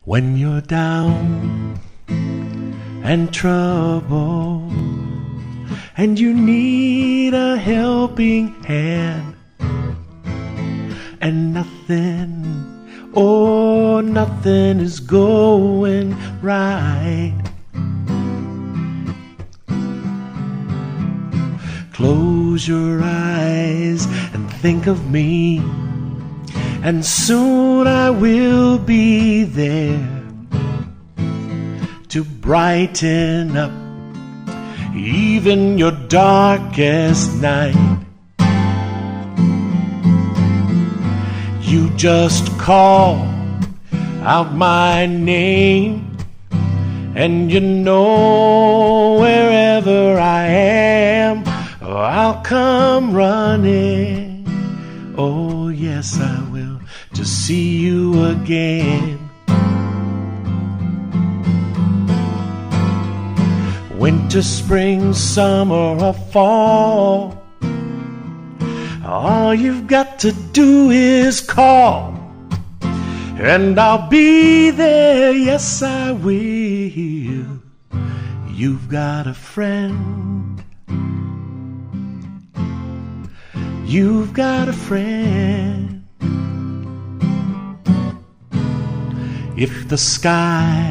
When you're down and troubled and you need a helping hand, and nothing, oh, nothing is going right, close your eyes and think of me, and soon I will be there to brighten up even your darkest night. You just call out my name, and you know wherever I am, I'll come running. Oh yes, I will, to see you again. Winter, spring, summer, or fall, all you've got to do is call, and I'll be there, yes I will. You've got a friend. You've got a friend. If the sky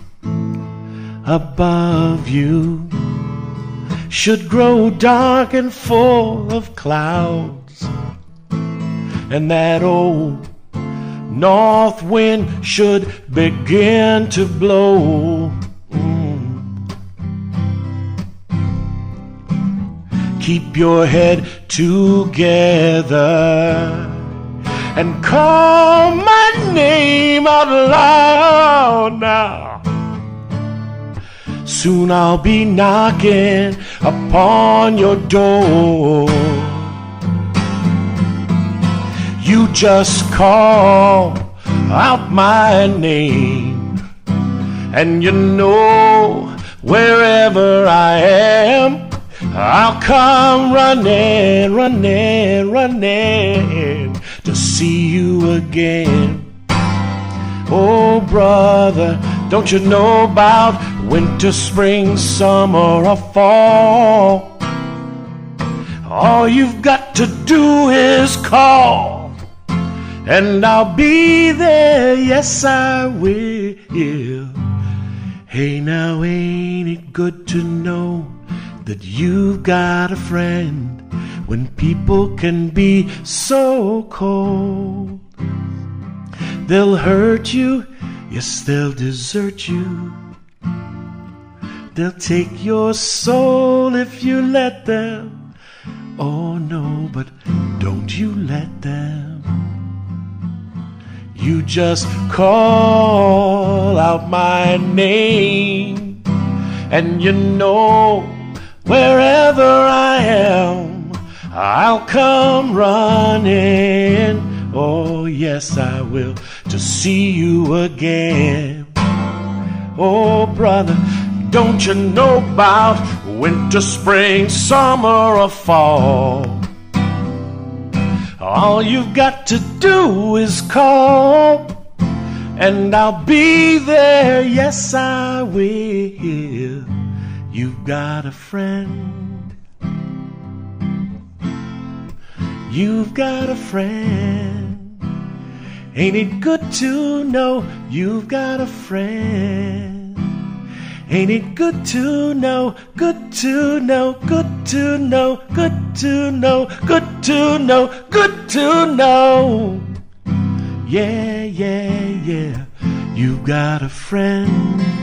above you should grow dark and full of clouds, and that old north wind should begin to blow, keep your head together and call my name out loud now. Soon I'll be knocking upon your door. You just call out my name, and you know wherever I am, I'll come running, running, running to see you again. Oh brother, don't you know about winter, spring, summer, or fall? All you've got to do is call, and I'll be there, yes I will. Hey now, ain't it good to know that you've got a friend when people can be so cold? They'll hurt you, yes they'll desert you, they'll take your soul if you let them. Oh no, but don't you let them. You just call out my name, and you know wherever I am, I'll come running. Oh yes I will, to see you again. Oh brother, don't you know about winter, spring, summer, or fall? All you've got to do is call, and I'll be there, yes I will. You've got a friend. You've got a friend. Ain't it good to know you've got a friend? Ain't it good to know, good to know, good to know, good to know, good to know, good to know? Yeah, yeah, yeah, you've got a friend.